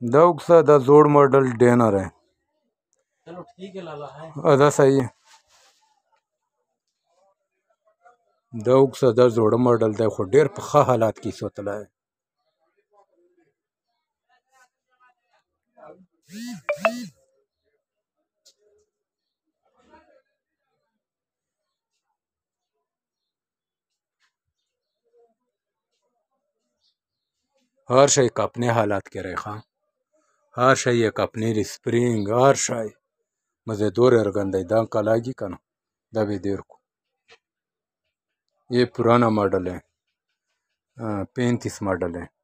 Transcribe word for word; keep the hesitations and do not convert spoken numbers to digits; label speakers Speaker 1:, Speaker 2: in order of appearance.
Speaker 1: दौक सा दा जोड़ मॉडल डेनर है।
Speaker 2: चलो ठीक है लाला है
Speaker 1: अदा सही है। दौक सा दा जोड़ मॉडल दे खो डेर पखा हालात की सोतला है। हर शय अपने हालात के रेखा हर शय एक अपनी स्प्रिंग हर शय मजे दो गंदा दांग कलागी कना दबे देर को। ये पुराना मॉडल है, पैंतीस मॉडल है।